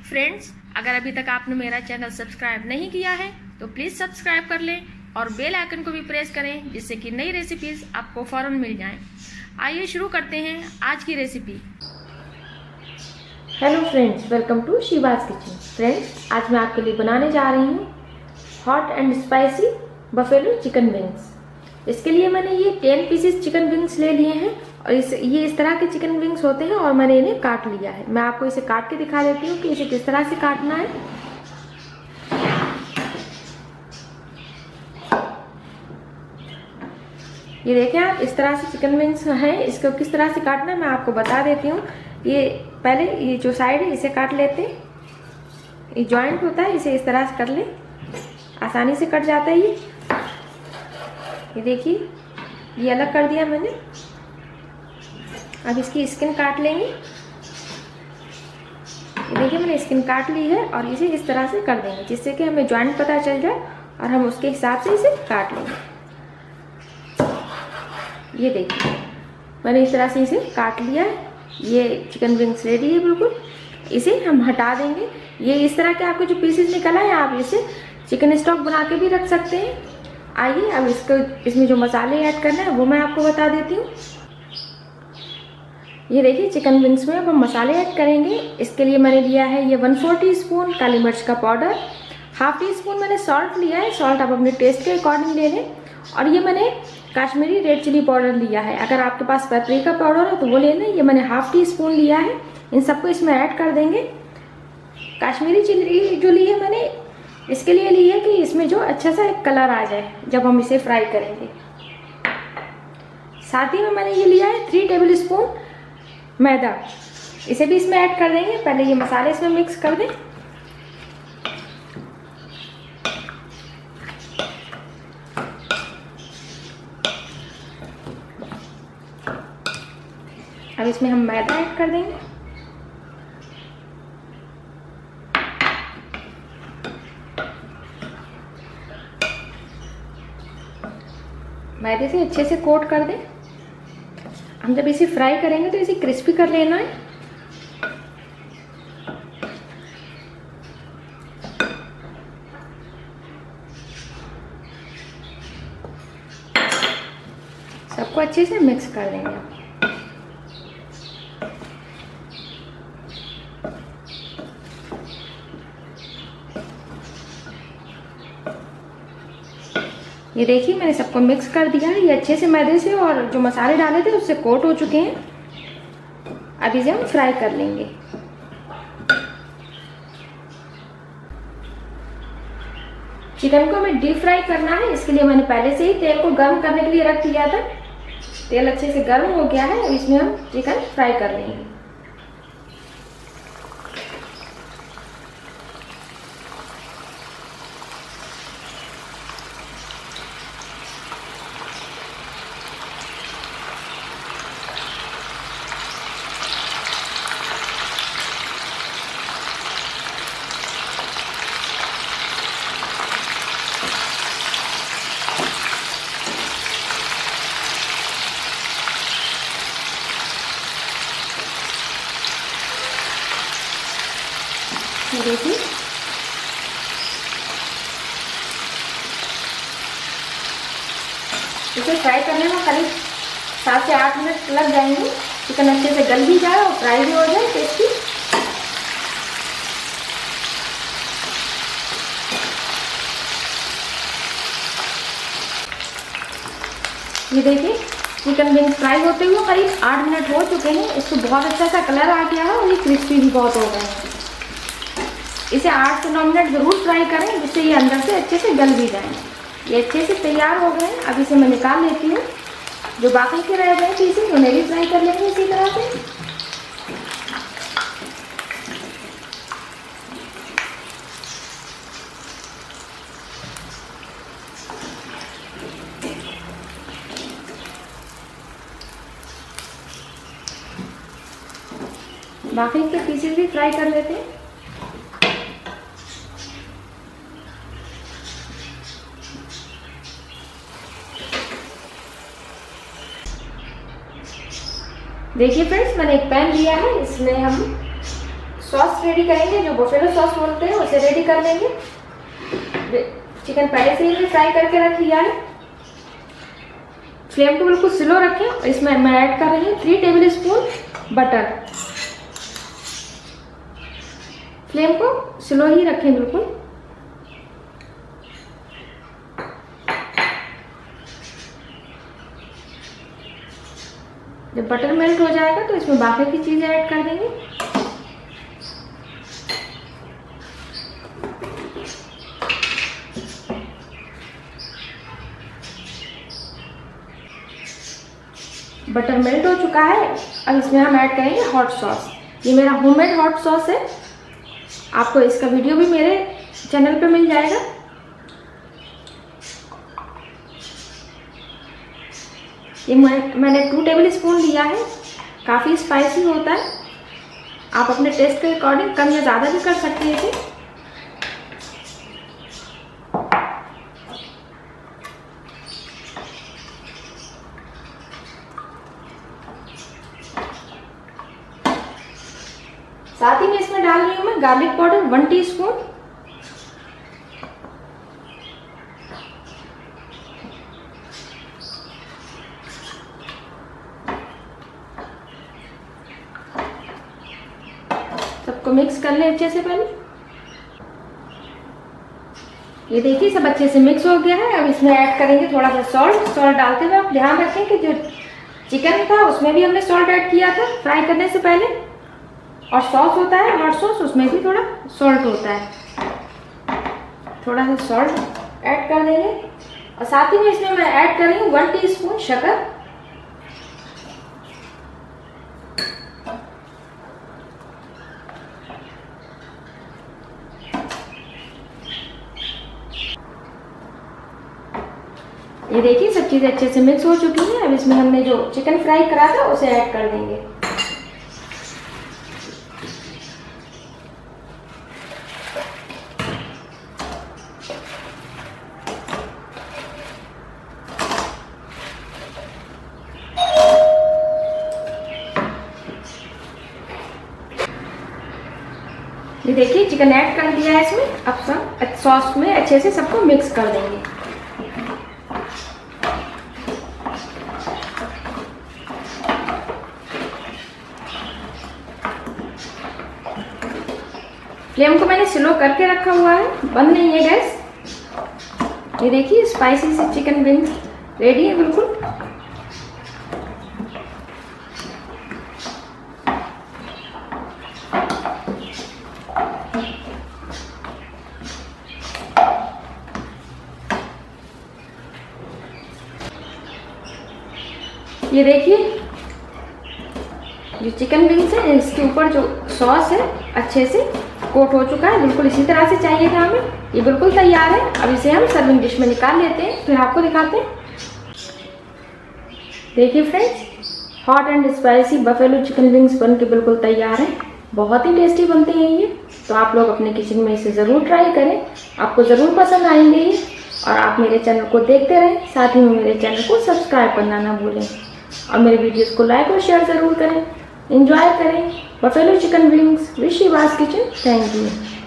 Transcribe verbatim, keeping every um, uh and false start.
Friends, अगर अभी तक आपने मेरा चैनल सब्सक्राइब नहीं किया है तो प्लीज़ सब्सक्राइब कर लें और बेल आइकन को भी प्रेस करें, जिससे कि नई रेसिपीज़ आपको फ़ौरन मिल जाएं। आइए शुरू करते हैं आज की recipe. Hello friends, welcome to Sheeba's kitchen. Friends, आज मैं आपके लिए बनाने जा रही हूँ hot and spicy buffalo chicken wings. इसके लिए मैंने ये टेन पीसेस चिकन विंग्स ले लिए हैं और इस ये इस तरह के चिकन विंग्स होते हैं और मैंने इन्हें काट लिया है। मैं आपको इसे काट के दिखा देती हूँ कि इसे किस तरह से काटना है। ये देखें आप, इस तरह से चिकन विंग्स हैं। इसको किस तरह से काटना है मैं आपको बता देती हूँ। ये पहले ये जो साइड है इसे काट लेते हैं। ये जॉइंट होता है, इसे इस तरह से कर ले, आसानी से कट जाता है। ये ये देखिए, ये अलग कर दिया मैंने। अब इसकी स्किन काट लेंगे। ये देखिए, मैंने स्किन काट ली है और इसे इस तरह से कर देंगे, जिससे कि हमें जॉइंट पता चल जाए और हम उसके हिसाब से इसे काट लेंगे। ये देखिए, मैंने इस तरह से इसे काट लिया है। ये चिकन विंग्स रेडी है बिल्कुल। इसे हम हटा देंगे। ये इस तरह के आपके जो पीसेस निकला है, आप इसे चिकन स्टॉक बना के भी रख सकते हैं। आइए अब इसको इसमें जो मसाले ऐड करना है वो मैं आपको बता देती हूँ। ये देखिए, चिकन विंग्स में अब हम मसाले ऐड करेंगे। इसके लिए मैंने लिया है ये वन फोर टी स्पून काली मिर्च का पाउडर, हाफ टी स्पून मैंने सॉल्ट लिया है। सॉल्ट आप अपने टेस्ट के अकॉर्डिंग ले लें। और ये मैंने काश्मीरी रेड चिली पाउडर लिया है। अगर आपके पास पेपरिका पाउडर हो तो वो ले लें। ये मैंने हाफ टी स्पून लिया है। इन सबको इसमें ऐड कर देंगे। काश्मीरी चिली जो ली है मैंने, इसके लिए ली है कि इसमें जो अच्छा सा एक कलर आ जाए जब हम इसे फ्राई करेंगे। साथ ही में मैंने ये लिया है थ्री टेबल स्पून मैदा। इसे भी इसमें ऐड कर देंगे। पहले ये मसाले इसमें मिक्स कर दें। अब इसमें हम मैदा ऐड कर देंगे। मैदे से अच्छे से कोट कर दें। हम जब इसे फ्राई करेंगे तो इसे क्रिस्पी कर लेना है। सबको अच्छे से मिक्स कर देंगे। ये देखिए, मैंने सबको मिक्स कर दिया है। ये अच्छे से मैदे से और जो मसाले डाले थे उससे कोट हो चुके हैं। अब इसे हम फ्राई कर लेंगे। चिकन को हमें डीप फ्राई करना है। इसके लिए मैंने पहले से ही तेल को गर्म करने के लिए रख दिया था। तेल अच्छे से गर्म हो गया है। अब इसमें हम चिकन फ्राई कर लेंगे। ये देखिए, इसे फ्राई करने में करीब सात से आठ मिनट लग जाएंगे। चिकन अच्छे से गल भी जाए और फ्राई भी हो जाए टेस्टी। ये देखिए, चिकन विंग्स फ्राई होते हुए करीब आठ मिनट हो चुके हैं। इसको बहुत अच्छा सा कलर आ गया है और ये क्रिस्पी भी बहुत हो गए हैं। इसे आठ से नौ मिनट ज़रूर फ्राई करें, जिससे ये अंदर से अच्छे से गल भी जाए। ये अच्छे से तैयार हो गए हैं। अब इसे मैं निकाल लेती हूँ। जो बाकी के रह गए पीसेस उन्हें भी फ्राई कर लेंगे इसी तरह से। बाकी के पीसेस भी फ्राई कर लेते हैं। देखिए फ्रेंड्स, मैंने एक पैन लिया है, इसमें हम सॉस रेडी करेंगे, जो बफेलो सॉस बोलते हैं उसे रेडी कर लेंगे। चिकन पहले से ही फ्राई करके रख लिया है। फ्लेम को बिल्कुल स्लो रखें और इसमें मैं ऐड कर रही हूँ three tablespoon butter. Flame को स्लो ही रखें बिल्कुल। जब बटर मेल्ट हो जाएगा तो इसमें बाकी की चीजें ऐड कर देंगे। बटर मेल्ट हो चुका है। अब इसमें हम ऐड करेंगे हॉट सॉस। ये मेरा होममेड हॉट सॉस है। आपको इसका वीडियो भी मेरे चैनल पे मिल जाएगा। ये मैं, मैंने टू टेबल स्पून लिया है। काफ़ी स्पाइसी होता है, आप अपने टेस्ट के अकॉर्डिंग कम या ज़्यादा भी कर सकते हैं इसे। साथ ही में इसमें डाल रही हूँ मैं गार्लिक पाउडर वन टीस्पून। सबको मिक्स कर ले अच्छे से पहले। ये देखिए सब अच्छे से मिक्स हो गया है। अब इसमें ऐड करेंगे थोड़ा सा सॉल्ट। सॉल्ट डालते हुए आप ध्यान रखें कि जो चिकन था उसमें भी हमने सॉल्ट ऐड किया था फ्राई करने से पहले, और सॉस होता है हॉट सॉस, उसमें भी थोड़ा सॉल्ट होता है। थोड़ा सा सॉल्ट ऐड कर देंगे और साथ ही में इसमें मैं ऐड कर रही हूँ वन टीस्पून शक्कर। ये देखिए सब चीजें अच्छे से मिक्स हो चुकी हैं। अब इसमें हमने जो चिकन फ्राई करा था उसे ऐड कर देंगे। ये देखिए चिकन ऐड कर दिया है इसमें। अब सब सॉस में अच्छे से सबको मिक्स कर देंगे। फ्लेम को मैंने स्लो करके रखा हुआ है, बंद नहीं है गैस। ये देखिए स्पाइसी से चिकन विंग्स रेडी है बिल्कुल। ये देखिए जो चिकन विंग्स है इसके ऊपर जो सॉस है अच्छे से कोट हो चुका है। बिल्कुल इसी तरह से चाहिए था हमें। ये बिल्कुल तैयार है। अब इसे हम सर्विंग डिश में निकाल लेते हैं, फिर आपको दिखाते हैं। देखिए friends, hot and spicy buffalo chicken wings बन के बिल्कुल तैयार है। बहुत ही टेस्टी बनते हैं ये। तो आप लोग अपने किचन में इसे ज़रूर ट्राई करें, आपको ज़रूर पसंद आएंगे ये। और आप मेरे चैनल को देखते रहें, साथ ही में मेरे चैनल को सब्सक्राइब करना ना भूलें और मेरे वीडियोज़ को लाइक और शेयर ज़रूर करें। एंजॉय करें बफेलो चिकन विंग्स। विश यू वाज किचन। Thank you.